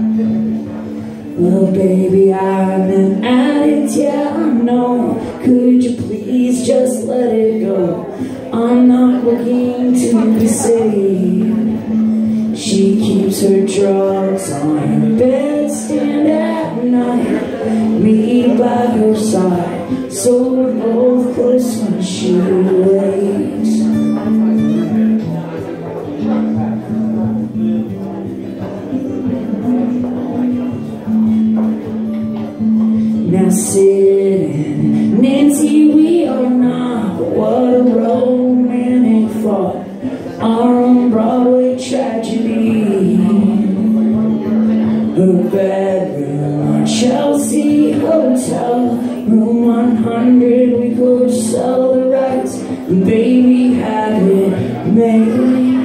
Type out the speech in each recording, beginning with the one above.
Well, baby, I'm an addict, yeah, I know. Could you please just let it go? I'm not looking to be saved. She keeps her drugs on her bedstand at night, me by her side, so we're both close when she wakes. Now Sid and Nancy, we are not, but what a romantic thought, our own Broadway tragedy. Her bedroom on Chelsea Hotel, room 100, we could sell the rights and baby have it made.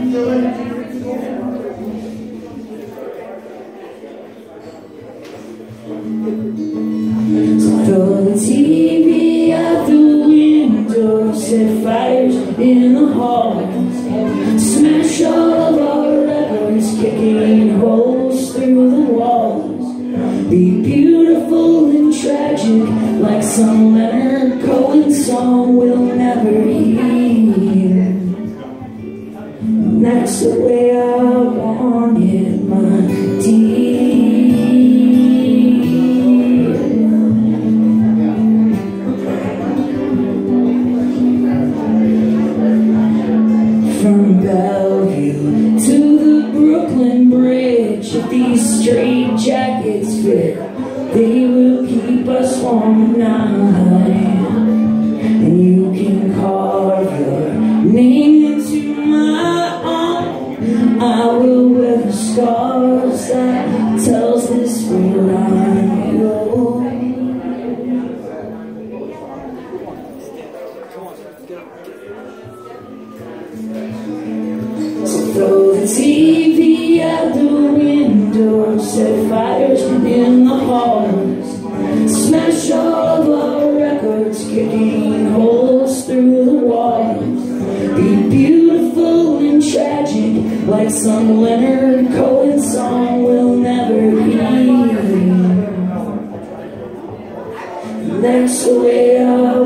Throw the TV out the window, set fires in the halls, smash all of our records, kicking holes through the walls. Be beautiful and tragic, like some Leonard Cohen song we'll never hear. And that's the way I want it, my dear. From Bellevue to the Brooklyn Bridge, if these straight jackets fit, they will keep us warm night. And you can carve your name into my arm. I will wear the scars that tells this world I'm yours. Throw the TV out the window, set fires in the halls, smash all of our records, kicking holes through the walls. Be beautiful and tragic, like some Leonard Cohen song we'll never hear. That's the way I